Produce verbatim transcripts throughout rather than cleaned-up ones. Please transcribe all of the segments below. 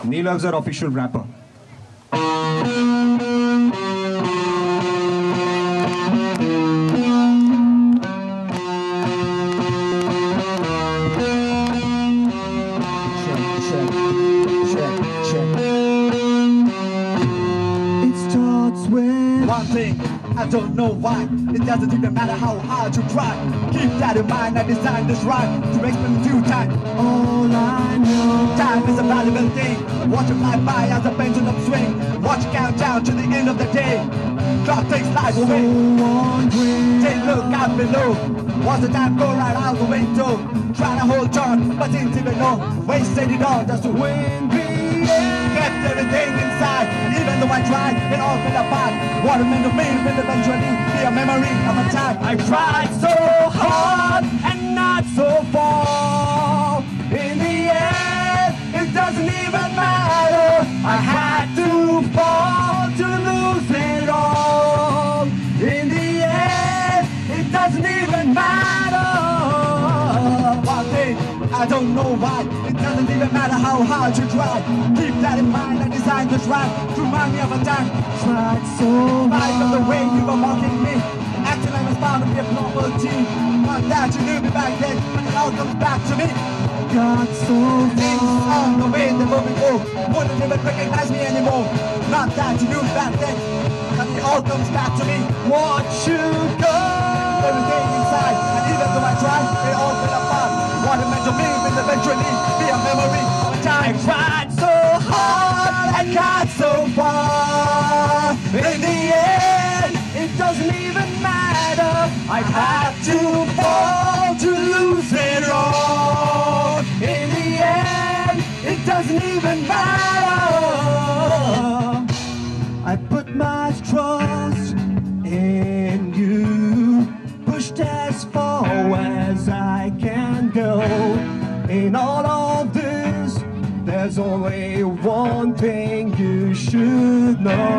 Neela is our official rapper. Check, check, check, check. It starts with one thing, I don't know why. It doesn't even matter how hard you try. Keep that in mind, I designed this rhyme to explain due time. All I know, time is a valuable thing. Watch it fly by as a pendulum swing. Watch it count down to the end of the day. Clock takes life away. Take a look out below. Watch the time go right out the window. Trying to hold on, but didn't even know. Wasted it all just to win the end. Kept everything inside, even though I tried, it all fell apart. What it meant to me will eventually be a memory of a time I tried so hard and not so far. In the end, it doesn't even matter. I had to fall to lose it all. In the end, it doesn't even matter. One thing, I don't know why. It doesn't even matter how hard you try. Keep that in mind. I designed this rhyme to remind me of a time tried so hard. Of the way you were mocking me, acting like I was bound to be a proper team. Not that you knew me back then, but it all comes back to me. Got so things on the way they're moving on. Wouldn't even recognize me anymore. Not that you knew me back then, but it all comes back to me. Want you go? Everything inside, and even though I tried, it all fell apart. What it meant to me will eventually be a memory of a time I tried so hard and got so far. In the end, it doesn't even matter. I had to fall to lose it all. In the end, it doesn't even matter. I put my trust in you, pushed as far as I can go. In all of this, there's only one thing you should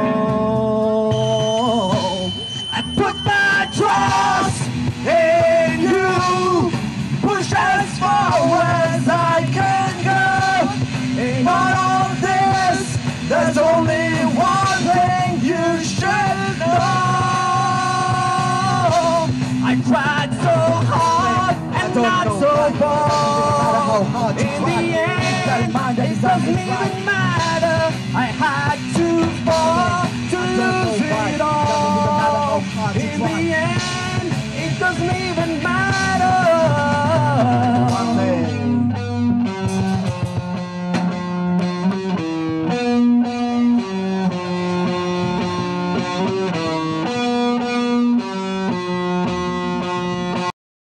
know. I put my trust in you, push as far as I can go. In all of this, there's only one thing you should know. I tried so hard and not so far. In the end, it doesn't even matter. I had to